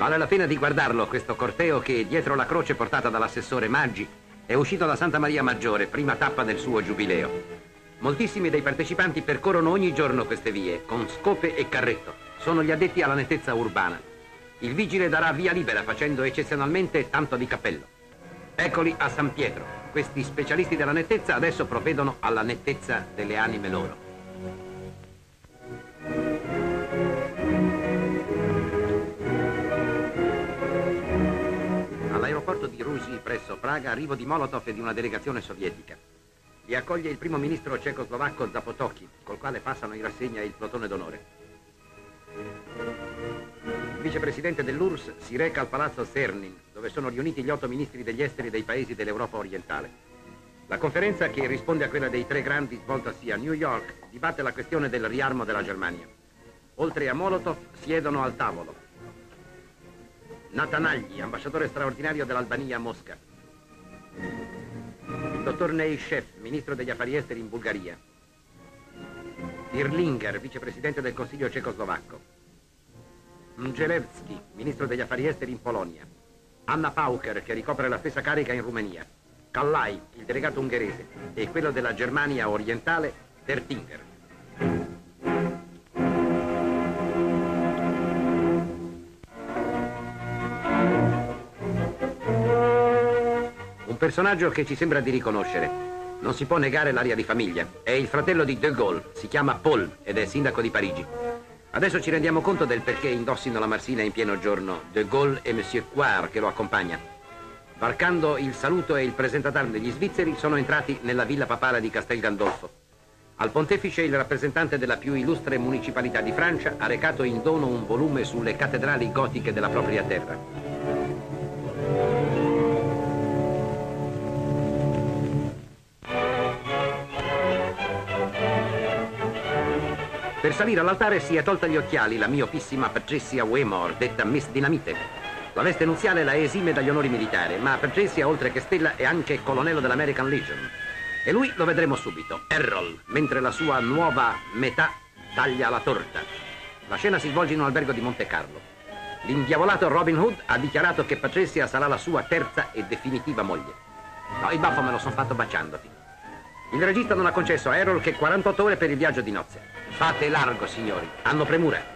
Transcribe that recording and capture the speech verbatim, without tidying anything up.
Vale la pena di guardarlo, questo corteo che, dietro la croce portata dall'assessore Maggi, è uscito da Santa Maria Maggiore, prima tappa del suo giubileo. Moltissimi dei partecipanti percorrono ogni giorno queste vie, con scope e carretto. Sono gli addetti alla nettezza urbana. Il vigile darà via libera, facendo eccezionalmente tanto di cappello. Eccoli a San Pietro. Questi specialisti della nettezza adesso provvedono alla nettezza delle anime loro. All'aeroporto di Rusi, presso Praga, arrivo di Molotov e di una delegazione sovietica. Li accoglie il primo ministro cecoslovacco Zapotocki, col quale passano in rassegna il plotone d'onore. Il vicepresidente dell'U R S S si reca al palazzo Czernin, dove sono riuniti gli otto ministri degli esteri dei paesi dell'Europa orientale. La conferenza, che risponde a quella dei tre grandi svoltasi a New York, dibatte la questione del riarmo della Germania. Oltre a Molotov siedono al tavolo Natanagli, ambasciatore straordinario dell'Albania a Mosca; il dottor Neyshev, ministro degli affari esteri in Bulgaria; Dirlinger, vicepresidente del Consiglio cecoslovacco; Mgelevski, ministro degli affari esteri in Polonia; Anna Pauker, che ricopre la stessa carica in Rumenia; Kallai, il delegato ungherese, e quello della Germania orientale, Dertinger. Un personaggio che ci sembra di riconoscere. Non si può negare l'aria di famiglia. È il fratello di De Gaulle, si chiama Paul ed è sindaco di Parigi. Adesso ci rendiamo conto del perché indossino la marsina in pieno giorno De Gaulle e Monsieur Coire che lo accompagna. Varcando il saluto e il presentatarm degli svizzeri, sono entrati nella villa papale di Castel Gandolfo. Al pontefice il rappresentante della più illustre municipalità di Francia ha recato in dono un volume sulle cattedrali gotiche della propria terra. Per salire all'altare si è tolta gli occhiali la miopissima Patricia Waymore, detta Miss Dinamite. La veste nuziale la esime dagli onori militari, ma Patricia, oltre che stella, è anche colonnello dell'American Legion. E lui lo vedremo subito, Errol, mentre la sua nuova metà taglia la torta. La scena si svolge in un albergo di Monte Carlo. L'indiavolato Robin Hood ha dichiarato che Patricia sarà la sua terza e definitiva moglie. No, il baffo me lo son fatto baciandoti. Il regista non ha concesso a Errol che quarantotto ore per il viaggio di nozze. Fate largo, signori. Hanno premura.